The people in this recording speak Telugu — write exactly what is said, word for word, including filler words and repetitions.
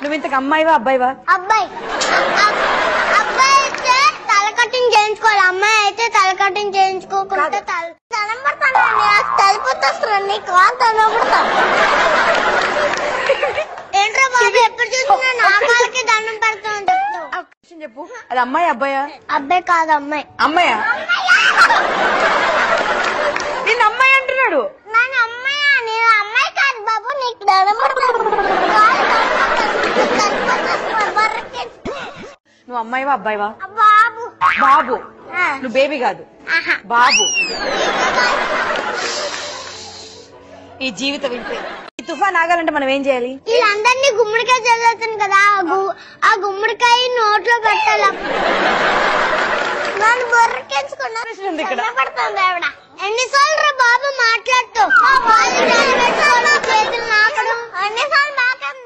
నువ్వు ఇంతకు అమ్మాయివా అబ్బాయివా? అబ్బాయి. అబ్బాయి అయితే తల కటింగ్ చేయించుకోవాలి, అమ్మాయి అయితే తల కటింగ్ చేయించుకోకుండా తల తలం పడతాను తలిపోతాను నీకు తల పడతాను. ఏంట్రా బాబు ఎప్పుడు చూసినా నా కాళ్ళకి దండం పెడతాను చెప్తావు. చెప్పు, అది అమ్మాయి అబ్బాయా? అబ్బాయి కాదు అమ్మాయి. అమ్మాయా? నేను అమ్మాయి అంటున్నాడు. నేను అమ్మాయి నేను అమ్మాయి కాదు బాబు, నీకు దండం పెడతాను. నువ్వు అమ్మాయివా అబ్బాయివా? బాబు. బాబు. నువ్వు బేబీ కాదు, బాబు. ఈ జీవితం ఇంతే. ఈ తుఫాన్ ఆగాలంటే మనం ఏం చేయాలి? వీళ్ళందరినీ గుమ్మడికాయ చదువుతాను కదా, ఆ గుమ్మడికాయ నోట్లో పెట్టాలి. నన్ను బొర్రకెంచుకున్నా ఇక్కడ పడుతుంది ఆవిడ. ఎన్నిసార్లు రా బాబు మాట్లాడుతూ చేతులు నాకడం, ఎన్నిసార్లు బాగా